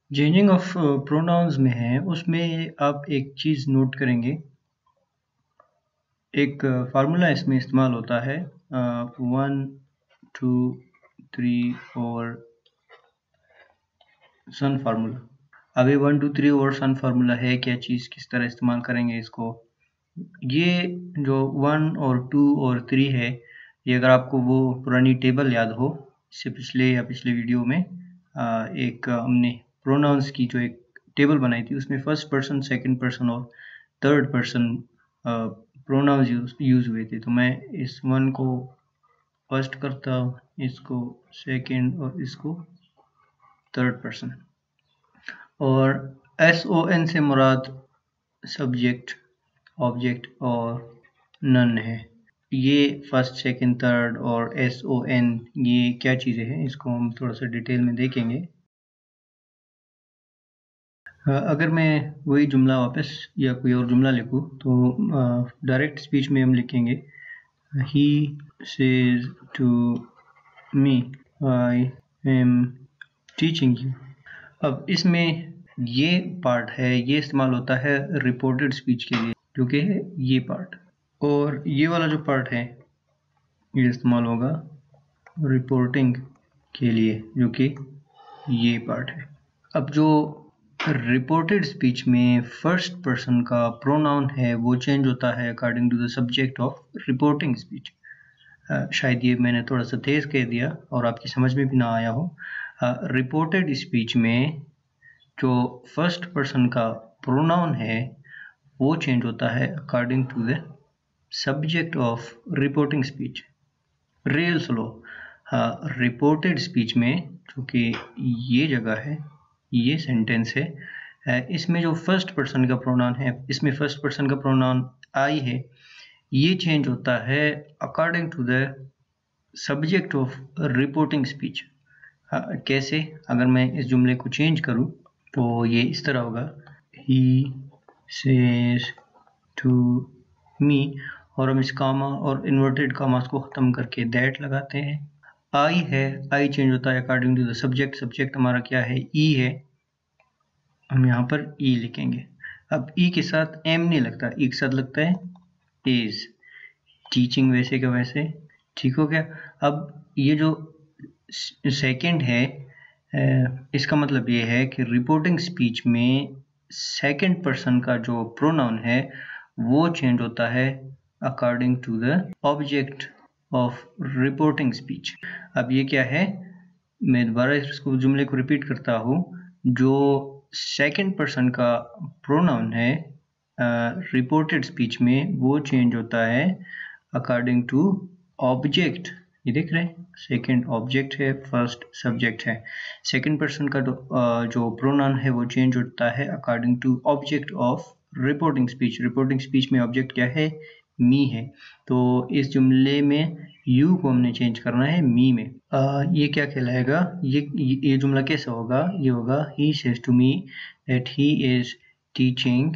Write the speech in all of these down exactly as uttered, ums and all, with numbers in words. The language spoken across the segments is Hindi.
चेंजिंग ऑफ प्रोनाउंस में है, उसमें आप एक चीज़ नोट करेंगे, एक फार्मूला इसमें इस्तेमाल होता है वन टू थ्री और सन फार्मूला। अब ये वन टू थ्री और सन फार्मूला है क्या चीज़, किस तरह इस्तेमाल करेंगे इसको। ये जो वन और टू और थ्री है, ये अगर आपको वो पुरानी टेबल याद हो, इससे पिछले या पिछले वीडियो में आ, एक हमने प्रोनाउंस की जो एक टेबल बनाई थी, उसमें फर्स्ट पर्सन, सेकंड पर्सन और third person pronouns use use हुए थे। तो मैं इस वन को फर्स्ट करता हूँ, इसको सेकंड और इसको थर्ड पर्सन। और एस ओ एन से मुराद सब्जेक्ट, ऑब्जेक्ट और नन है। ये फर्स्ट, सेकंड, थर्ड और एस ओ एन ये क्या चीज़ें हैं, इसको हम थोड़ा सा डिटेल में देखेंगे। अगर मैं वही जुमला वापस या कोई और जुमला लिखूँ तो डायरेक्ट स्पीच में हम लिखेंगे he says to me I am teaching you. अब इसमें ये पार्ट है, ये इस्तेमाल होता है रिपोर्टेड स्पीच के लिए, जो कि है ये पार्ट, और ये वाला जो पार्ट है ये इस्तेमाल होगा रिपोर्टिंग के लिए, जो कि ये पार्ट है। अब जो रिपोर्टेड स्पीच में फर्स्ट पर्सन का प्रोनाउन है वो चेंज होता है according to the subject of reporting speech. शायद ये मैंने थोड़ा सा तेज कह दिया और आपकी समझ में भी ना आया हो। रिपोर्टेड स्पीच में जो फर्स्ट पर्सन का प्रोनाउन है वो चेंज होता है according to the subject of reporting speech. Real slow reported speech में, चूँकि ये जगह है, ये सेंटेंस है, इसमें जो फर्स्ट पर्सन का प्रोनाउन है, इसमें फर्स्ट पर्सन का प्रोनाउन आई है, ये चेंज होता है according to the subject of reporting speech. कैसे, अगर मैं इस जुमले को चेंज करूं तो ये इस तरह होगा, ही सेज टू मी, और हम इस कामा और इन्वर्टेड कामास को ख़त्म करके दैट लगाते हैं। आई है, आई चेंज होता है according to the subject, subject हमारा क्या है, ई है, हम यहाँ पर ई लिखेंगे। अब ई के साथ एम नहीं लगता, ई के साथ लगता है इज, टीचिंग वैसे का वैसे, ठीक हो गया। अब ये जो सेकंड है, इसका मतलब ये है कि रिपोर्टिंग स्पीच में सेकंड पर्सन का जो प्रोनाउन है वो चेंज होता है according to the object of reporting speech. अब ये क्या है, मैं दोबारा इसको जुमले को रिपीट करता हूँ, जो सेकंड पर्सन का प्रोनाउन है रिपोर्टेड स्पीच में वो चेंज होता है अकॉर्डिंग टू ऑब्जेक्ट। ये देख रहे हैं, सेकंड ऑब्जेक्ट है, फर्स्ट सब्जेक्ट है। सेकंड पर्सन का जो प्रोनाउन है वो चेंज होता है according to object of reporting speech. Reporting speech में ऑब्जेक्ट क्या है, मी है, तो इस जुमले में यू को हमने चेंज करना है मी में। आ, ये क्या कहलाएगा, ये ये जुमला कैसा होगा, ये होगा he says to me that he is teaching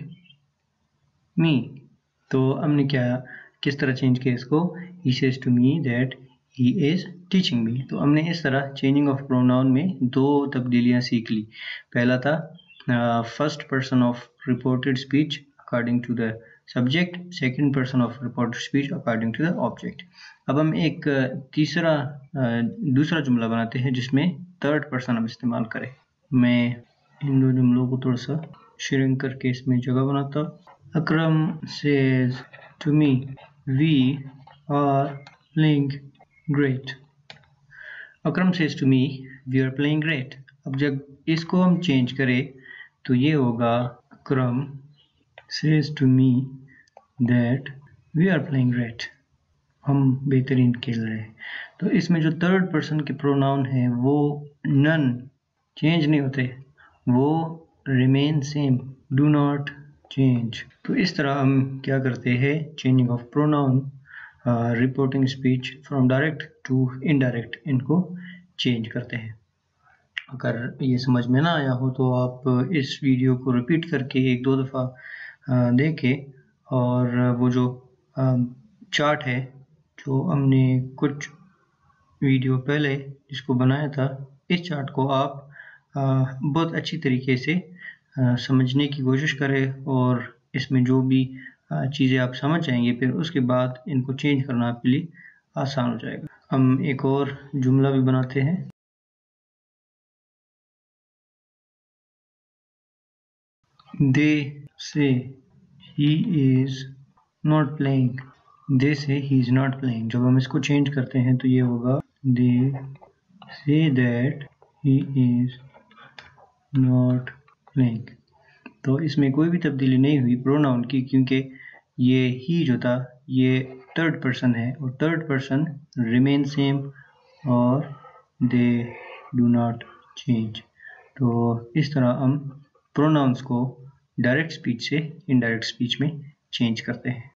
me. तो हमने क्या, किस तरह चेंज किया इसको, he says to me that he is teaching me. तो हमने इस तरह चेंजिंग ऑफ प्रोनाउन में दो तब्दीलियां सीख ली। पहला था first person of reported speech according to the subject, second person of reported speech according to the object. अब हम एक तीसरा दूसरा जुमला बनाते हैं जिसमें थर्ड पर्सन हम इस्तेमाल करें। मैं इन दो जुमलों को थोड़ा सा श्रिंक करके इसमें जगह बनाता हूँ। Akram says to me we are playing great. Akram says to me we are playing great. अब जब इसको हम चेंज करें तो ये होगा Akram says to me that we are playing great, हम बेहतरीन खेल रहे हैं। तो इसमें जो थर्ड पर्सन के प्रोनाउन है वो नन चेंज नहीं होते, वो remain same, do not change. तो इस तरह हम क्या करते हैं, changing of pronoun reporting speech from direct to indirect, इनको चेंज करते हैं। अगर ये समझ में ना आया हो तो आप इस वीडियो को रिपीट करके एक दो दफ़ा देखें, और वो जो चार्ट है जो हमने कुछ वीडियो पहले जिसको बनाया था, इस चार्ट को आप बहुत अच्छी तरीके से समझने की कोशिश करें और इसमें जो भी चीज़ें आप समझ जाएंगे फिर उसके बाद इनको चेंज करना आपके लिए आसान हो जाएगा। हम एक और जुमला भी बनाते हैं। They say he is not playing. They say he is not playing. जब हम इसको चेंज करते हैं तो ये होगा They say that he is not playing. तो इसमें कोई भी तब्दीली नहीं हुई प्रोनाउन की, क्योंकि ये ही जो था ये थर्ड पर्सन है और थर्ड पर्सन रिमेन सेम और दे डू नॉट चेंज। तो इस तरह हम प्रोनाउंस को डायरेक्ट स्पीच से इनडायरेक्ट स्पीच में चेंज करते हैं।